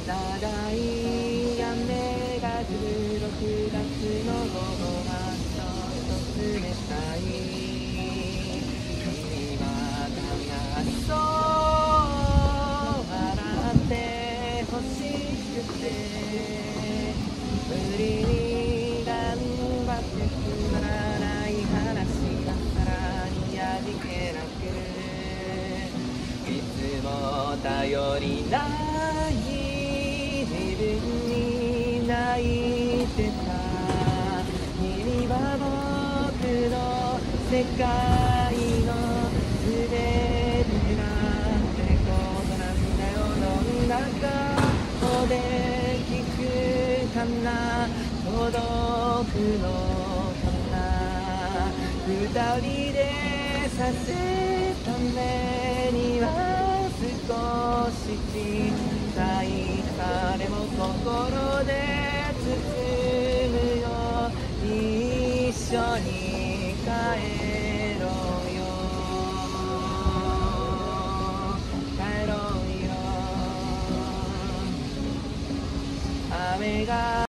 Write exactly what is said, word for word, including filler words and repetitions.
長い雨が降るろくがつの午後はちょっと冷たい。君は楽しそう笑ってほしくて無理に頑張ってつまらない話だったらにやじけなくいつも頼りない自分に泣いてた。君は僕の世界の全てなんてことなんだよ。どんな顔で聞くかな、届くのかな。二人でさせためには少し小さい彼も心で包むよ。一緒に帰ろうよ帰ろうよ。雨が